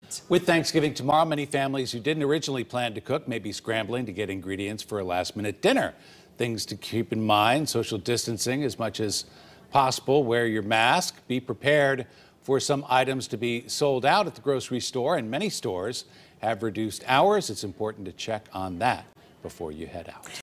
With Thanksgiving tomorrow, many families who didn't originally plan to cook may be scrambling to get ingredients for a last-minute dinner. Things to keep in mind: social distancing as much as possible, wear your mask, be prepared for some items to be sold out at the grocery store, and many stores have reduced hours. It's important to check on that before you head out.